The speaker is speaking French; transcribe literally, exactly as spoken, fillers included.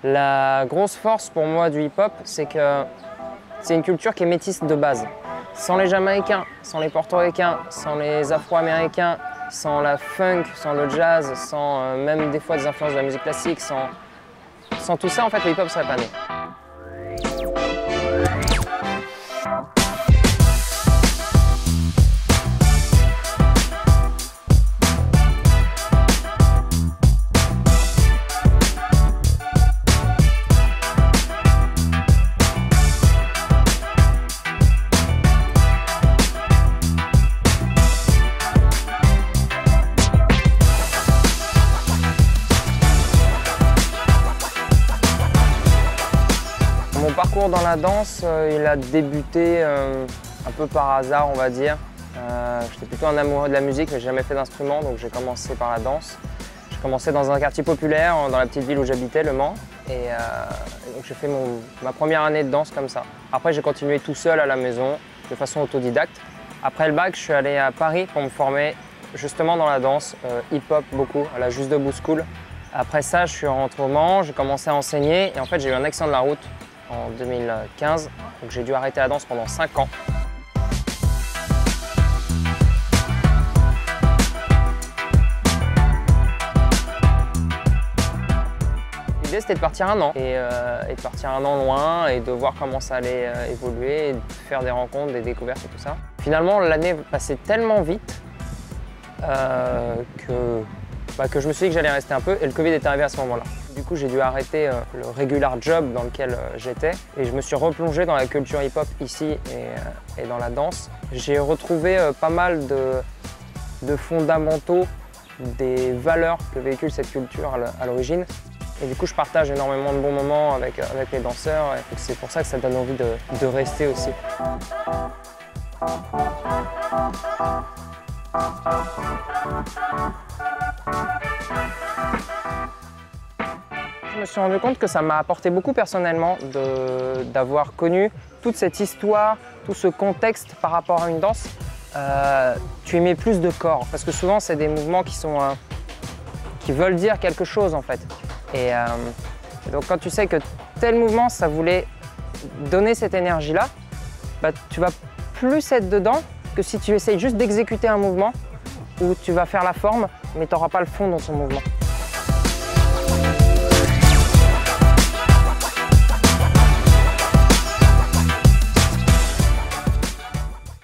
La grosse force pour moi du hip-hop, c'est que c'est une culture qui est métisse de base. Sans les Jamaïcains, sans les Portoricains, sans les Afro-Américains, sans la funk, sans le jazz, sans euh, même des fois des influences de la musique classique, sans, sans tout ça, en fait, le hip-hop serait pas né. Mon parcours dans la danse, euh, il a débuté euh, un peu par hasard, on va dire. Euh, J'étais plutôt un amoureux de la musique, mais j'ai jamais fait d'instrument, donc j'ai commencé par la danse. J'ai commencé dans un quartier populaire, dans la petite ville où j'habitais, Le Mans. Et, euh, et donc j'ai fait mon, ma première année de danse comme ça. Après, j'ai continué tout seul à la maison, de façon autodidacte. Après le bac, je suis allé à Paris pour me former justement dans la danse, euh, hip-hop beaucoup, à la Juste Debout School. Après ça, je suis rentré au Mans, j'ai commencé à enseigner et en fait, j'ai eu un accident de la route en deux mille quinze, donc j'ai dû arrêter la danse pendant cinq ans. L'idée c'était de partir un an et, euh, et de partir un an loin et de voir comment ça allait euh, évoluer, et de faire des rencontres, des découvertes et tout ça. Finalement l'année passait tellement vite euh, que, bah, que je me suis dit que j'allais rester un peu et le Covid est arrivé à ce moment-là. Du coup, j'ai dû arrêter euh, le regular job dans lequel euh, j'étais et je me suis replongé dans la culture hip-hop ici et, euh, et dans la danse. J'ai retrouvé euh, pas mal de, de fondamentaux, des valeurs que véhicule cette culture à l'origine. Et du coup, je partage énormément de bons moments avec, avec les danseurs et c'est pour ça que ça donne envie de, de rester aussi. Je me suis rendu compte que ça m'a apporté beaucoup personnellement d'avoir connu toute cette histoire, tout ce contexte par rapport à une danse. Euh, tu y mets plus de corps parce que souvent c'est des mouvements qui, sont, euh, qui veulent dire quelque chose en fait. Et euh, donc quand tu sais que tel mouvement ça voulait donner cette énergie-là, bah, tu vas plus être dedans que si tu essayes juste d'exécuter un mouvement où tu vas faire la forme mais tu n'auras pas le fond dans son mouvement.